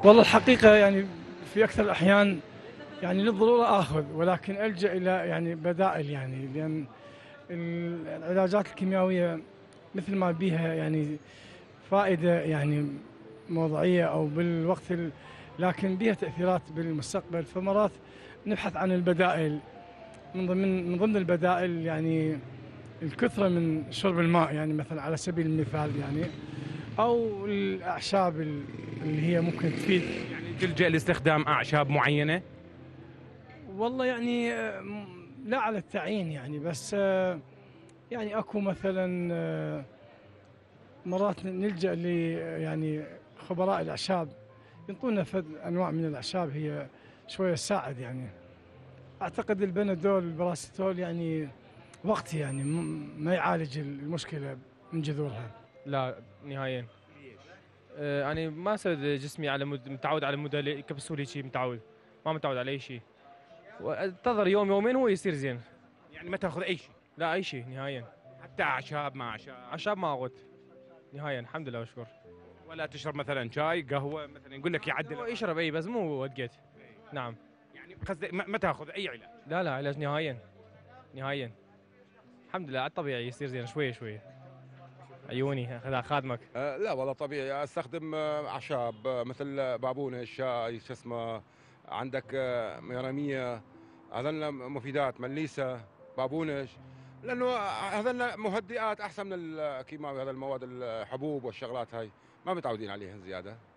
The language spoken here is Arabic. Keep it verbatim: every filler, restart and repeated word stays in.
والله الحقيقة يعني في أكثر الأحيان يعني للضرورة آخذ، ولكن ألجأ إلى يعني بدائل يعني، لأن ال- العلاجات الكيميائية مثل ما بيها يعني فائدة يعني موضعية أو بالوقت ال... لكن بها تأثيرات بالمستقبل، فمرات نبحث عن البدائل. من ضمن من ضمن البدائل يعني الكثرة من شرب الماء، يعني مثلا على سبيل المثال يعني، أو الأعشاب ال- اللي هي ممكن تفيد. يعني تلجأ لاستخدام أعشاب معينة؟ والله يعني آه، م- لا على التعيين يعني، بس آه، يعني اكو مثلا آه، مرات نلجأ ل يعني خبراء الاعشاب ينطونا فد انواع من الاعشاب هي شويه تساعد يعني. اعتقد البنادول الباراسيتول يعني وقتي يعني م- ما يعالج المشكله من جذورها. لا نهائيا. آه، أنا ما سويت جسمي على مد... متعود على مدة كبسولة شيء متعود، ما متعود على أي شيء، وانتظر يوم يومين هو يصير زين. يعني ما تاخذ أي شيء؟ لا أي شيء نهائيا. حتى أعشاب ما أعشاب؟ أعشاب ما أخذ نهائيا الحمد لله وشكر. ولا تشرب مثلا شاي قهوة مثلا يقول لك يعدل هو الأمراض؟ يشرب أي بس مو وقت. نعم. يعني قصدي ما ما تاخذ أي علاج؟ لا لا علاج نهائيا نهائيا. الحمد لله على الطبيعي يصير زين شوي شوي. عيوني خذ خادمك. آه، لا والله طبيعي استخدم آه، اعشاب آه، مثل بابونه الشاي شو اسمه. عندك آه، ميراميه، هذول مفيدات، مليسه، بابونج، لانه هذول مهدئات احسن من الكيماوي. هذا المواد الحبوب والشغلات هاي ما متعودين عليها زياده.